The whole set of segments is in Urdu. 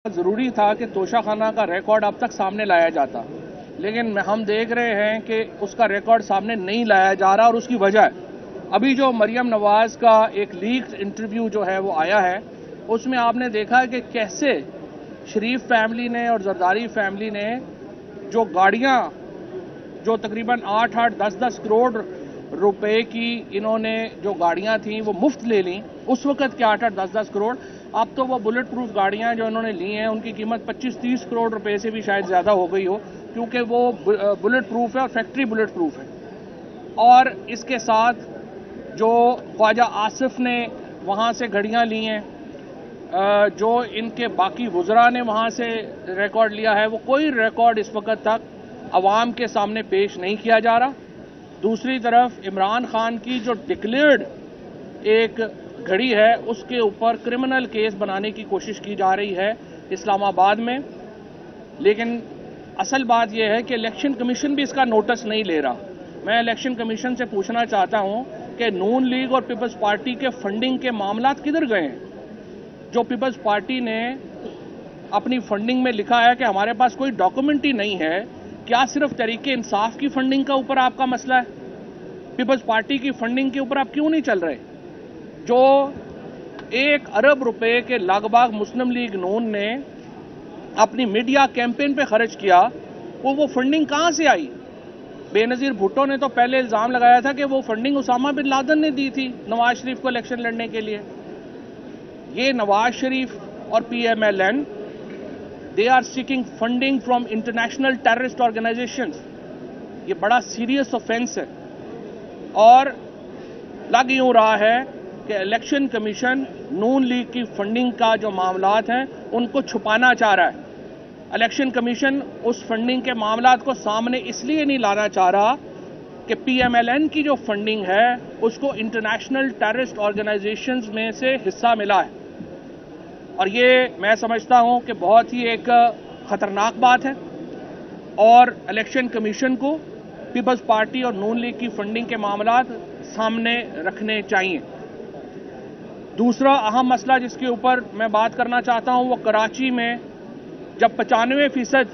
ज़रूरी था कि तोशाखाना का रिकॉर्ड अब तक सामने लाया जाता, लेकिन हम देख रहे हैं कि उसका रिकॉर्ड सामने नहीं लाया जा रहा। और उसकी वजह अभी जो मरियम नवाज़ का एक लीक्ड इंटरव्यू जो है वो आया है, उसमें आपने देखा कि कैसे शरीफ फैमिली ने और जरदारी फैमिली ने जो गाड़ियां जो तकरीबन 8-8, 10-10 करोड़ रुपए की इन्होंने जो गाड़ियां थी वो मुफ्त ले ली उस वक्त के 8-8, 10-10 करोड़। अब तो वो बुलेट प्रूफ गाड़ियां जो इन्होंने ली हैं उनकी कीमत 25-30 करोड़ रुपए से भी शायद ज़्यादा हो गई हो, क्योंकि वो बुलेट प्रूफ है और फैक्ट्री बुलेट प्रूफ है। और इसके साथ जो ख्वाजा आसिफ ने वहाँ से घड़ियाँ ली हैं, जो इनके बाकी वुज़रा ने वहाँ से रिकॉर्ड लिया है, वो कोई रिकॉर्ड इस वक्त तक अवाम के सामने पेश नहीं किया जा रहा। दूसरी तरफ इमरान खान की जो डिक्लेयर्ड एक घड़ी है उसके ऊपर क्रिमिनल केस बनाने की कोशिश की जा रही है इस्लामाबाद में, लेकिन असल बात यह है कि इलेक्शन कमीशन भी इसका नोटिस नहीं ले रहा। मैं इलेक्शन कमीशन से पूछना चाहता हूं कि नून लीग और पीपल्स पार्टी के फंडिंग के मामलात किधर गए हैं? जो पीपल्स पार्टी ने अपनी फंडिंग में लिखा है कि हमारे पास कोई डॉक्यूमेंट ही नहीं है, क्या सिर्फ तहरीके इंसाफ की फंडिंग का ऊपर आपका मसला है? पीपल्स पार्टी की फंडिंग के ऊपर आप क्यों नहीं चल रहे? जो 1 अरब रुपए के लगभग मुस्लिम लीग नून ने अपनी मीडिया कैंपेन पे खर्च किया, वो फंडिंग कहां से आई? बेनजीर भुट्टो ने तो पहले इल्जाम लगाया था कि वो फंडिंग उसामा बिन लादेन ने दी थी नवाज शरीफ को इलेक्शन लड़ने के लिए। ये नवाज शरीफ और PMLN they are seeking funding from international terrorist organisations. ये बड़ा सीरियस ऑफेंस है और लग यूं रहा है कि इलेक्शन कमीशन नून लीग की फंडिंग का जो मामलात हैं उनको छुपाना चाह रहा है। इलेक्शन कमीशन उस फंडिंग के मामलात को सामने इसलिए नहीं लाना चाह रहा कि PMLN की जो फंडिंग है उसको इंटरनेशनल टेररिस्ट ऑर्गेनाइजेशंस में से हिस्सा मिला है, और ये मैं समझता हूं कि बहुत ही एक खतरनाक बात है और इलेक्शन कमीशन को पीपल्स पार्टी और नून लीग की फंडिंग के मामलात सामने रखने चाहिए। दूसरा अहम मसला जिसके ऊपर मैं बात करना चाहता हूं वो कराची में जब 95%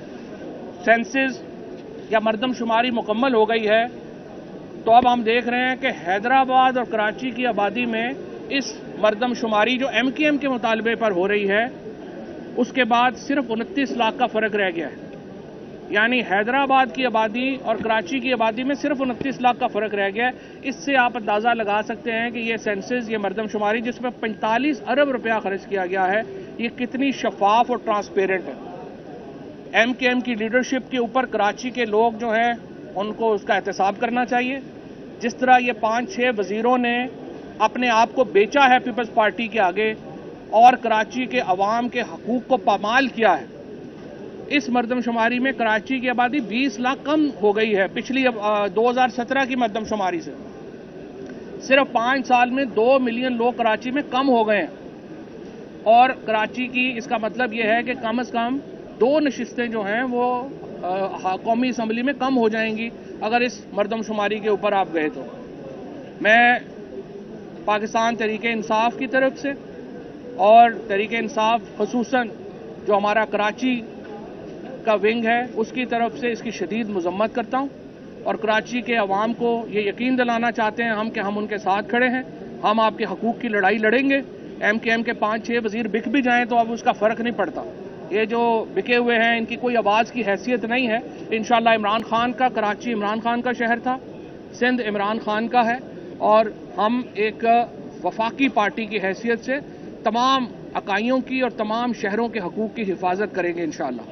सेंसस या मर्दमशुमारी मुकम्मल हो गई है, तो अब हम देख रहे हैं कि हैदराबाद और कराची की आबादी में इस मर्दमशुमारी जो MKM के मुतालबे पर हो रही है उसके बाद सिर्फ 29 लाख का फर्क रह गया है। यानी हैदराबाद की आबादी और कराची की आबादी में सिर्फ 29 लाख का फर्क रह गया है। इससे आप अंदाजा लगा सकते हैं कि ये सेंसस, ये मर्दमशुमारी जिसमें 45 अरब रुपया खर्च किया गया है, ये कितनी शफाफ और ट्रांसपेरेंट है। MKM की लीडरशिप के ऊपर कराची के लोग जो हैं उनको उसका एहतसाब करना चाहिए। जिस तरह ये 5-6 वजीरों ने अपने आप को बेचा है पीपल्स पार्टी के आगे और कराची के अवाम के हकूक को पामाल किया है, इस मर्दमशुमारी में कराची की आबादी 20 लाख कम हो गई है पिछली 2017 की मर्दमशुमारी से। सिर्फ 5 साल में 2 मिलियन लोग कराची में कम हो गए हैं और कराची की इसका मतलब यह है कि कम से कम 2 नशिस्तें जो हैं वो कौमी असम्बली में कम हो जाएंगी अगर इस मर्दमशुमारी के ऊपर आप गए तो। मैं पाकिस्तान तहरीके इंसाफ की तरफ से और तहरीके इंसाफ खसूसन जो हमारा कराची का विंग है उसकी तरफ से इसकी शदीद मजम्मत करता हूं और कराची के अवाम को ये यकीन दिलाना चाहते हैं हम कि हम उनके साथ खड़े हैं। हम आपके हकूक की लड़ाई लड़ेंगे। MKM के 5-6 वजीर बिक भी जाएं तो अब उसका फर्क नहीं पड़ता। ये जो बिके हुए हैं इनकी कोई आवाज़ की हैसियत नहीं है। इंशाअल्लाह इमरान खान का कराची इमरान खान का शहर था, सिंध इमरान खान का है और हम एक वफाकी पार्टी की हैसियत से तमाम इकाइयों की और तमाम शहरों के हकूक की हिफाजत करेंगे इंशाअल्लाह।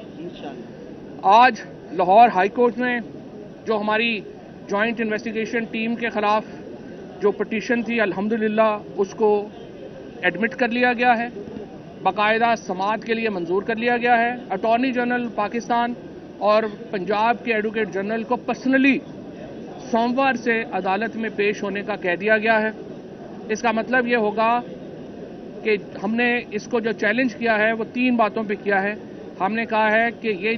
आज लाहौर हाई कोर्ट में जो हमारी जॉइंट इन्वेस्टिगेशन टीम के खिलाफ जो पिटीशन थी अल्हम्दुलिल्लाह उसको एडमिट कर लिया गया है, बाकायदा समाअत के लिए मंजूर कर लिया गया है। अटॉर्नी जनरल पाकिस्तान और पंजाब के एडवोकेट जनरल को पर्सनली सोमवार से अदालत में पेश होने का कह दिया गया है। इसका मतलब ये होगा कि हमने इसको जो चैलेंज किया है वो 3 बातों पे किया है। हमने कहा है कि ये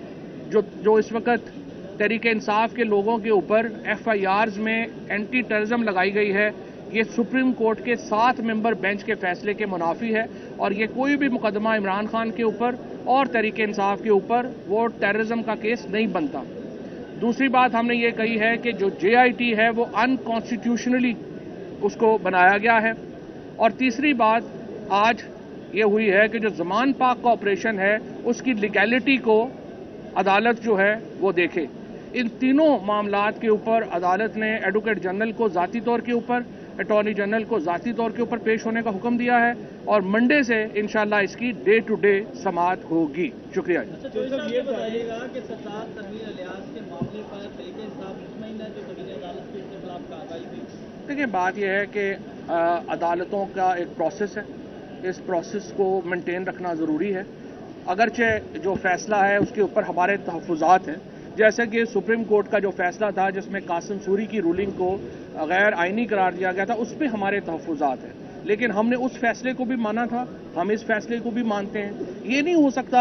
जो इस वक्त तहरीके इंसाफ के लोगों के ऊपर FIRs में एंटी टेररिज्म लगाई गई है, یہ سپریم کورٹ کے 7 ممبر بینچ کے فیصلے کے منافی ہے اور یہ کوئی بھی مقدمہ عمران خان کے اوپر اور تحریک انصاف کے اوپر وہ ٹیررزم کا کیس نہیں بنتا۔ دوسری بات ہم نے یہ کہی ہے کہ جو JIT ہے وہ انکانسٹیٹیوشنلی اس کو بنایا گیا ہے، اور تیسری بات آج یہ ہوئی ہے کہ جو زمان پاک کا آپریشن ہے اس کی لیگیلٹی کو عدالت جو ہے وہ دیکھے۔ ان تینوں معاملات کے اوپر عدالت نے ایڈوکیٹ جنرل کو ذاتی طور کے اوپر، اٹارنی جنرل کو ذاتی طور کے اوپر پیش ہونے کا حکم دیا ہے، اور منڈے سے انشاءاللہ اس کی ڈے ٹو ڈے سماعت ہوگی۔ شکریہ۔ یہ بتائیے گا کہ سرکار تنویر الیاس کے معاملے پر تحریک انصاف مطمئن ہے جو کبھی عدالت کی اس کے خلاف کارروائی ہوئی؟ دیکھیں، بات یہ ہے کہ عدالتوں کا ایک پروسیس ہے، اس پروسیس کو مینٹین رکھنا ضروری ہے۔ اگرچہ جو فیصلہ ہے اس کے اوپر ہمارے تحفظات ہیں، جیسے کہ سپریم کورٹ کا جو فیصلہ تھا جس میں قاسم سوری کی رولنگ کو غیر آئینی قرار دیا گیا تھا، اس پہ ہمارے تحفظات ہیں، لیکن ہم نے اس فیصلے کو بھی مانا تھا، ہم اس فیصلے کو بھی مانتے ہیں۔ یہ نہیں ہو سکتا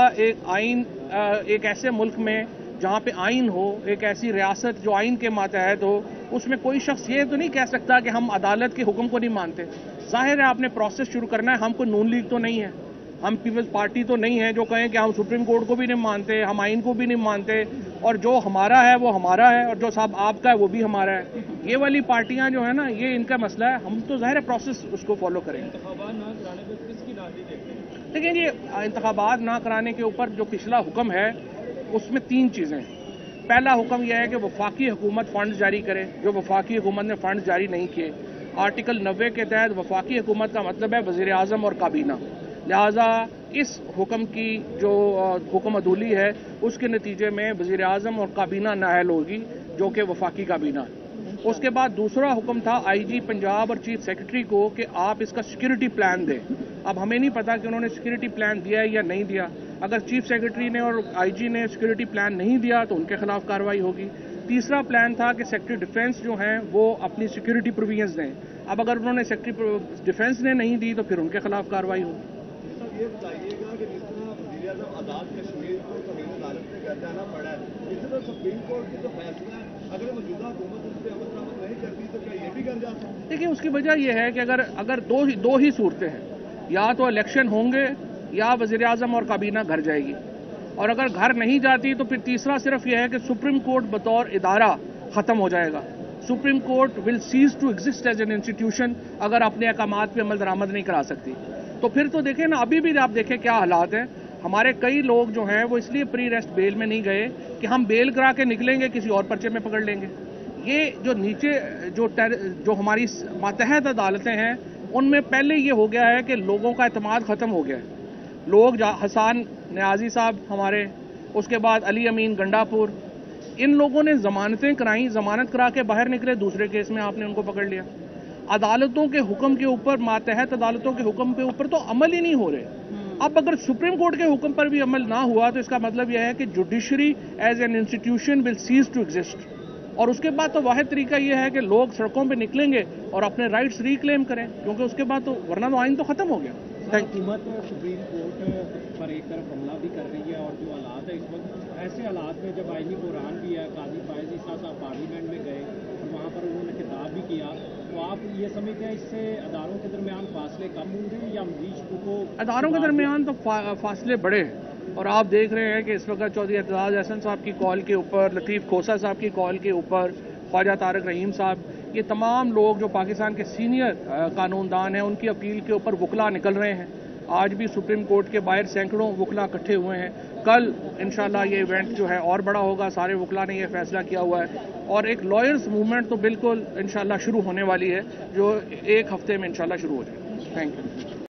ایک ایسے ملک میں جہاں پہ آئین ہو، ایک ایسی ریاست جو آئین کے ماتحت ہو، اس میں کوئی شخص یہ تو نہیں کہہ سکتا کہ ہم عدالت کے حکم کو نہیں مانتے۔ ظاہر ہے آپ نے پروسیس شروع کرنا ہے، ہم کو نون لیگ تو نہیں ہے، ہم پیپلز پارٹی تو نہیں ہے جو کہیں کہ ہم سپریم کورٹ کو بھی نہیں مانتے، ہم آئین کو بھی نہیں مانتے، اور جو ہمارا ہے وہ ہمارا ہے اور جو صاحب آپ کا ہے وہ بھی ہمارا ہے۔ یہ والی پارٹیاں جو ہے نا، یہ ان کا مسئلہ ہے، ہم تو ظاہر پروسیس اس کو فالو کریں گے۔ انتخابات نہ کرانے پر کس کی راضی دیکھتے ہیں؟ لیکن یہ انتخابات نہ کرانے کے اوپر جو پچھلا حکم ہے اس میں 3 چیزیں ہیں۔ پہلا حکم یہ ہے کہ وفاقی حکومت فنڈ جاری کرے، جو وفاقی حکومت نے فنڈ جاری نہیں کیے۔ آرٹیکل 90 کے تحت وفاقی حکومت کا مطلب ہے وزیر اعظم اور کابینہ، لہذا اس حکم کی جو حکم عدولی ہے اس کے نتیجے میں وزیر اعظم اور کابینہ نااہل ہوگی، جو کہ وفاقی کابینہ ہے۔ اس کے بعد دوسرا حکم تھا IG پنجاب اور چیف سیکرٹری کو کہ آپ اس کا سیکورٹی پلان دیں۔ اب ہمیں نہیں پتا کہ انہوں نے سیکورٹی پلان دیا ہے یا نہیں دیا۔ اگر چیف سیکرٹری نے اور IG نے سیکورٹی پلان نہیں دیا تو ان کے خلاف کارروائی ہوگی۔ تیسرا پلان تھا کہ سیکرٹری ڈیفنس جو ہیں وہ اپنی سیکورٹی پروویژنز دیں۔ اب اگر انہوں نے سیکرٹری ڈیفنس نے نہیں دی تو پھر ان کے خلاف کارروائی ہوگی۔ یہ بتائیے گا کہ جس طرح وزیر اعظم آزاد کشمیر کو زمین عدالت میں جانا پڑا ہے، اس طرح سپریم کورٹ کی جو فیصلہ ہے اگر موجودہ حکومت اس پہ عمل درآمد نہیں کرتی تو کیا یہ بھی کر جاتا ہے؟ دیکھیں، اس کی وجہ یہ ہے کہ اگر دو ہی صورتیں ہیں، یا تو الیکشن ہوں گے یا وزیر اعظم اور کابینہ گھر جائے گی، اور اگر گھر نہیں جاتی تو پھر تیسرا صرف یہ ہے کہ سپریم کورٹ بطور ادارہ ختم ہو جائے گا۔ Supreme Court will cease to exist as an institution اگر اپنے احکامات پہ عمل درآمد نہیں کرا سکتی۔ تو پھر تو دیکھیں نا، ابھی بھی آپ دیکھیں کیا حالات ہیں۔ ہمارے کئی لوگ جو ہیں وہ اس لیے پری ریسٹ بیل میں نہیں گئے کہ ہم بیل کرا کے نکلیں گے کسی اور پرچے میں پکڑ لیں گے۔ یہ جو نیچے جو ہماری ماتحت عدالتیں ہیں ان میں پہلے یہ ہو گیا ہے کہ لوگوں کا اعتماد ختم ہو گیا ہے۔ لوگ حسان نیازی صاحب ہمارے، اس کے بعد علی امین گنڈا پور، ان لوگوں نے ضمانتیں کرائیں، ضمانت کرا کے باہر نکلے، دوسرے کیس میں آپ نے ان کو پکڑ لیا۔ عدالتوں کے حکم کے اوپر، ماتحت عدالتوں کے حکم کے اوپر تو عمل ہی نہیں ہو رہے۔ اب اگر سپریم کورٹ کے حکم پر بھی عمل نہ ہوا تو اس کا مطلب یہ ہے کہ judiciary as an institution will cease to exist, اور اس کے بعد تو واحد طریقہ یہ ہے کہ لوگ سڑکوں پہ نکلیں گے اور اپنے رائٹس ریکلیم کریں، کیونکہ اس کے بعد تو ورنہ تو آئین تو ختم ہو گیا۔ حکومت سپریم کورٹ پر ایک طرف حملہ بھی کر رہی ہے، اور جو حالات ہے اس وقت، ایسے حالات میں جب آئینی بحران بھی ہے، قاضی فائز عیسیٰ صاحب پارلیمنٹ میں گئے اور وہاں پر انہوں نے خطاب بھی کیا، تو آپ یہ سمجھتے ہیں اس سے اداروں کے درمیان فاصلے کم ہوں گے یا مزید کو؟ اداروں کے درمیان تو فاصلے بڑے ہیں، اور آپ دیکھ رہے ہیں کہ اس وقت چودھری اعتزاز احسن صاحب کی کال کے اوپر، لطیف کھوسہ صاحب کی کال کے اوپر، خواجہ طارق رحیم صاحب، یہ تمام لوگ جو پاکستان کے سینئر قانون دان ہیں ان کی اپیل کے اوپر وکلا نکل رہے ہیں۔ آج بھی سپریم کورٹ کے باہر سینکڑوں وکلا اکٹھے ہوئے ہیں۔ کل انشاءاللہ یہ ایونٹ جو ہے اور بڑا ہوگا، سارے وکلا نے یہ فیصلہ کیا ہوا ہے، اور ایک لائرز موومنٹ تو بالکل انشاءاللہ شروع ہونے والی ہے، جو 1 ہفتے میں انشاءاللہ شروع ہو جائے گی۔ Thank you.